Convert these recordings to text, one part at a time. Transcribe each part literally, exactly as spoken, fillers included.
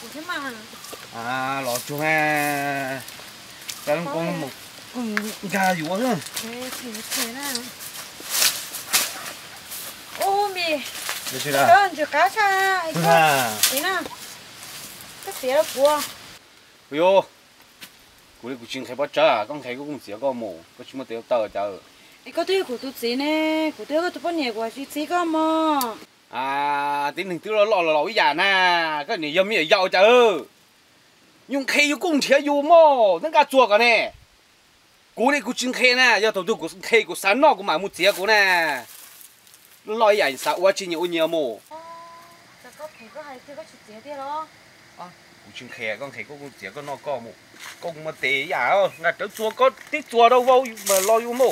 thế mà. À lọ chuông à. Cái con một con gà gì quá nữa. Thế thế thế nào. Ô mì. Được chưa nào? Đơn chưa cá xa. À. Thế nào. Cái tía là cua. Yo. Cú đi cú chinh khai bắt chả, con khai cũng xỉa con mù, có chỉ một tiêu tờ chả. Ê có tiêu của tụi chị nè, của tiêu có tụi bọn nhẹ của chị chị có mà. À, tính hình tiêu là lọ lọ lọ già nè, cái này yếm yếm giàu chả ư. Nhưng khai cũng chia yêu mò, nó cả chua cả nè. Cú đi cú chinh khai nè, giờ tụi tụi cú khai cú sáng nọ cú mà một xỉa cú nè. Lọ già sao quá chỉ nhiều nhiều mò. Chắc có thể có hay tiêu có chị chị tiêu đó. Cú chinh khai con khai cũng xỉa con nọ có mù. Con mà té giả ơ, ngặt tới chua có tí chua đâu vô mà lo yêu mồ.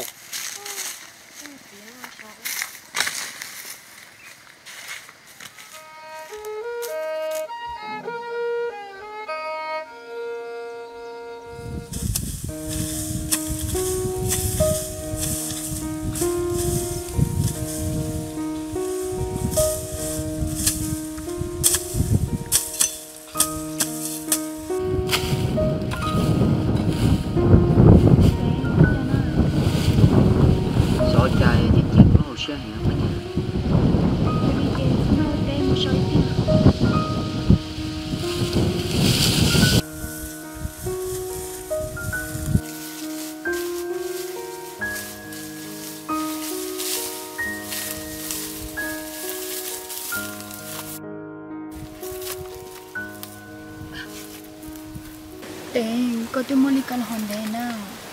Tên, có tôi muốn đi căn hòn đèn nào.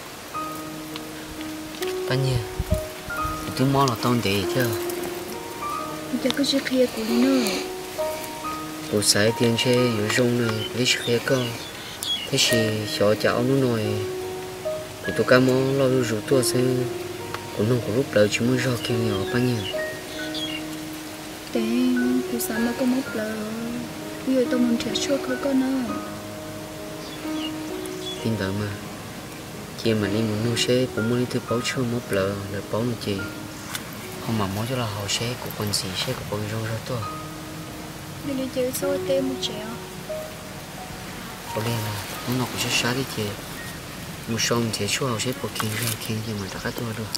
Tất nhiên, tôi muốn là tông để chứ. Giờ có chiếc kia của đi nữa. Bộ sải tiền xe yếu rung này, lấy chiếc kia cơ. Thế thì cho cháu nó nói, của tôi cá món lo rủ tôi xem, của nó của lúc đầu chỉ muốn rau kêu nhỏ bao nhiêu. Tên, tôi sao mà có một lờ. Bây giờ tôi muốn trẻ chua khó có nào. Tin tớ mà, chị mà đi muốn nuôi xe cũng muốn đi thư báo chưa một lờ là báo được chị. Không mà muốn cho là họ xe của con gì xe của con rong ra to. Đi đi chơi số tên một trẻ. Có lẽ là nó nó cũng sẽ xá đi chị. Một xong thì chú họ sẽ bỏ kinh ra kinh nhưng mà đã cắt tôi được.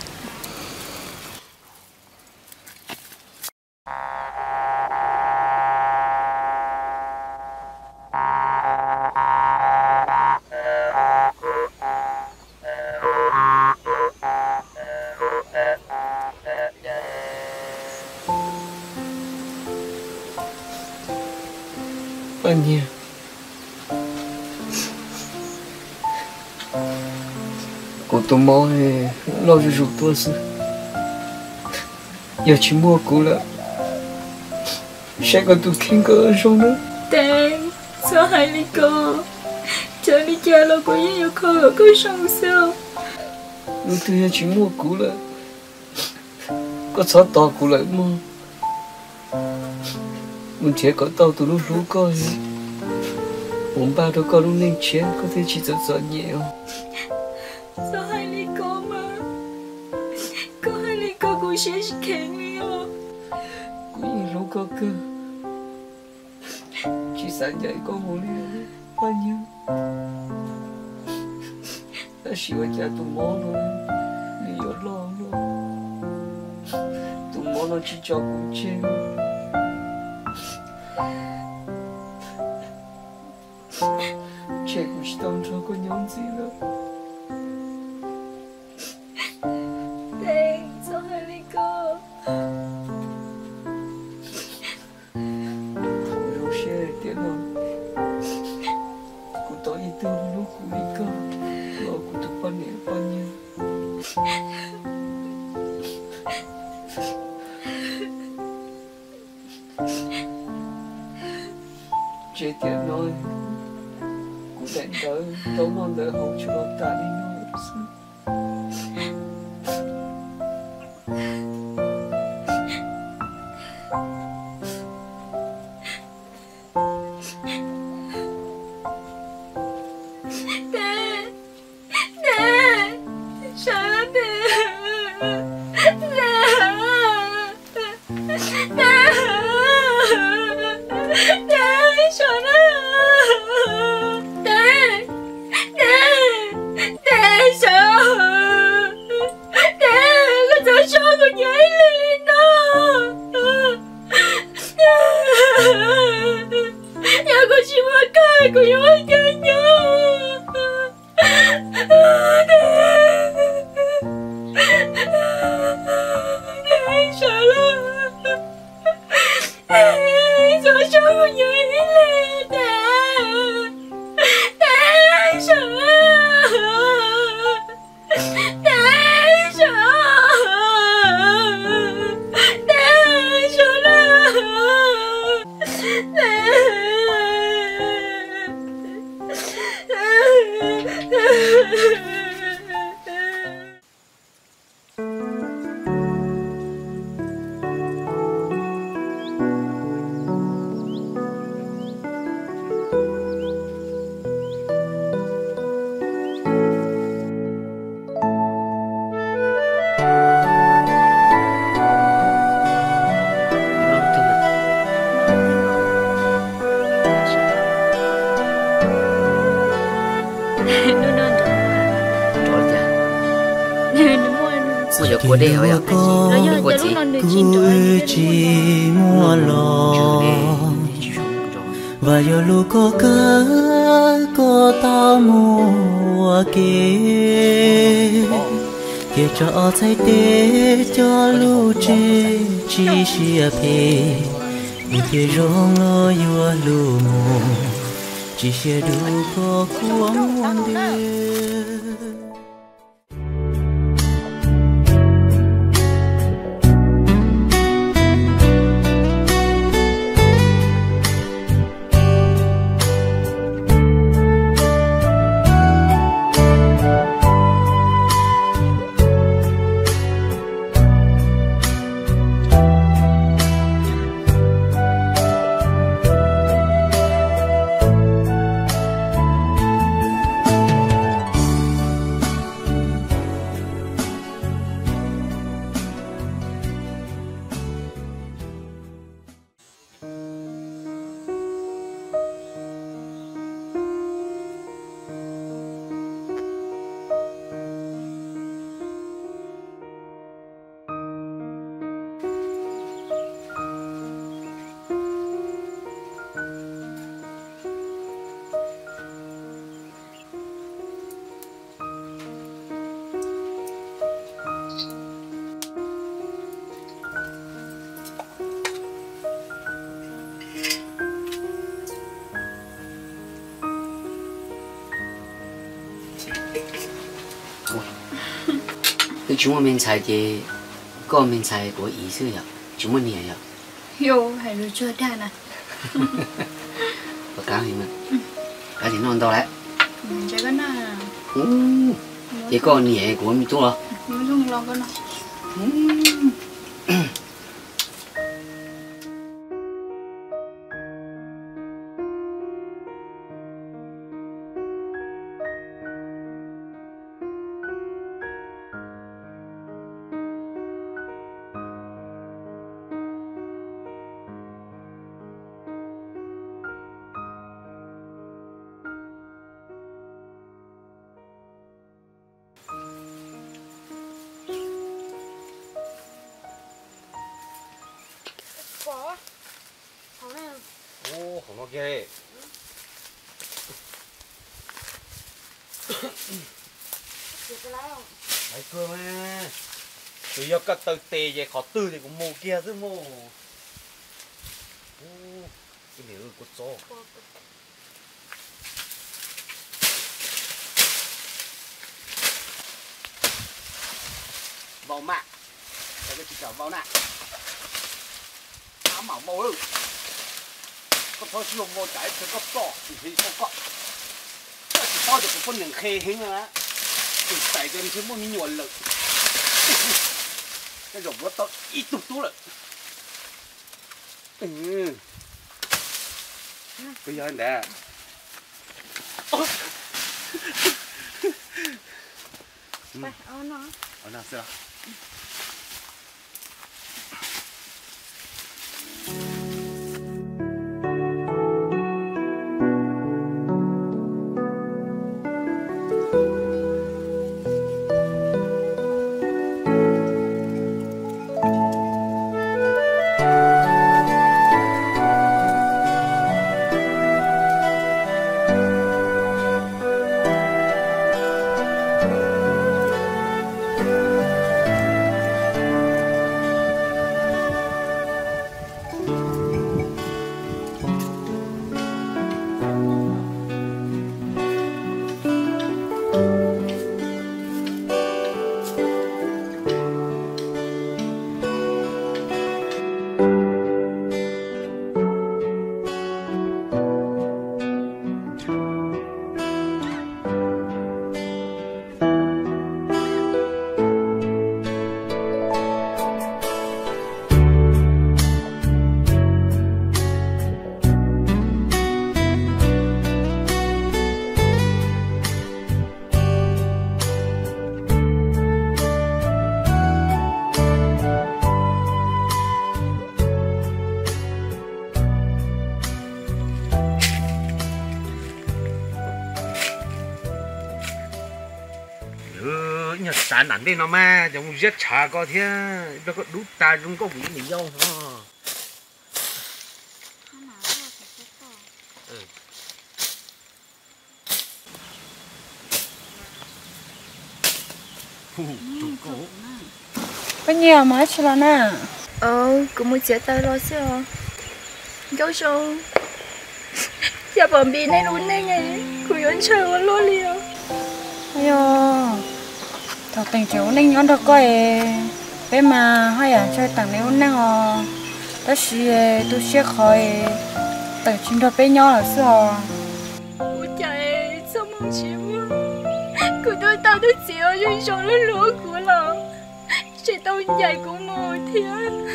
Anh nha. Cô tôi mò lo cho rụt tôi sự. Giờ chỉ mua cô là sẽ có tôi khiến cơ xong nữa. Tên, sao hai ly cô? Chờ đi chơi là cô với yêu cô ở cái sông sao? Lúc tôi chỉ mua cô là có sao to cô lại mua. Mình chỉ có tao từ lúc lú coi. Bốn ba đứa con lúc nên chén có thể chỉ rất rõ nhiều. Sao hai ly cô mà? Có hai ly cô cũng sẽ khen đi à? Cũng như lúc có cơ. Chỉ sáng dậy có một ly bao nhiêu. Ta chỉ có cha tụi món thôi. Lý do lo rồi. Tụi món nó chỉ cho cũng chê. Trẻ cũng chỉ tông cho có nhóm gì đâu. Tên, sao hai ly cô? Không rau xe tiền đâu. Cô tỏ ý tư lúc cô đi cơ. Lo cô tụi con nè bao nhiêu. Chế tiền nói. Cô đánh tới tấu non đợi hậu cho nó ta đi nói sao. Tên, tên, sao lắm tên? Tên, tên, tên, sao lắm? của đẻ vậy rồi giờ của giờ chị lúc non được chín rồi chỉ mua lò và giờ lúc có cá có tao mua kia kia cho thấy tê cho lu chê chỉ xia phê vì kia rong lo yêu lu mồ chỉ xia đủ có cuống muôn đêm. cái chúng mình xài thì có mình xài của ý sư nhở chúng mình nhỉ nhở yo hay rồi chưa đàn à và cá thì mình cá thì non to đấy chắc cái nào chỉ có nhẹ của mình tu rồi mình dùng lòng cái nào ô không nó ghê mấy cơ mà từ giờ cất từ tề về khó từ thì cũng mồ kia chứ mồ cái nếu cột gió vào mạng cái chỉ cả vào nạn ám bảo màu ư có thôi dùng một cái thì có to thì không có chỉ to được một con những khê hình á thì tại cái thứ một mình nhuận lực cái giống nó to ít tụt tụt rồi ừ bây giờ anh đã phải ở nó ở nào xem ta nắn đi nó mà giống giết chả có thế nó có đút ta chúng có bị mình nhau hả bao nhiêu mà chứ là nè ờ cũng muốn chết tay rồi chứ gấu sâu giờ bọn bị này luôn này nghe cũng muốn chơi vào luôn liền ây yo thật tình chiếu nên nhón được coi bé mà hay à chơi tặng nếu năng à đó là tôi sẽ khỏi tự chính được bé nhỏ là sao ôi trời sao mong chịu cứ tôi tao tôi chịu rồi cho nó lúa của nó chỉ tao dạy của mồ thiên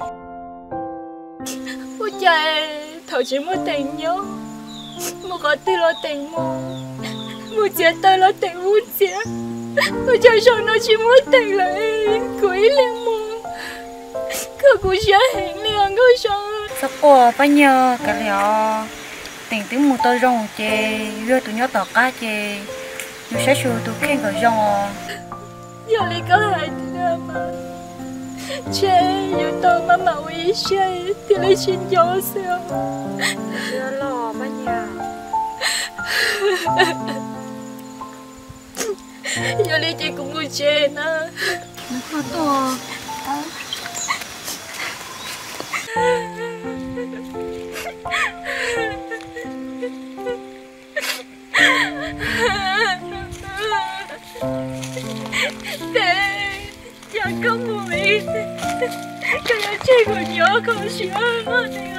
ôi trời thầu chỉ muốn tình nhau một có tư lo tình mồ một chết tay lo tình muốn chết tôi chơi cho nó chỉ muốn tình lại quý liền mồ cứ cũng sẽ hẹn liền có sao sao cô bao nhiêu cái liệu tình tiếng một tôi rong chê đưa tụi nhớ tỏ cá chê nhưng sẽ chịu tụi khen cái rong giờ lấy có hai đứa mà chê giờ tôi mà màu ý chê thì lấy xin gió sao chưa lo bao nhiêu giờ lấy chị cũng ngồi chê nè nó to thế giờ có mùi cái giờ chơi còn nhỏ còn sữa nó nè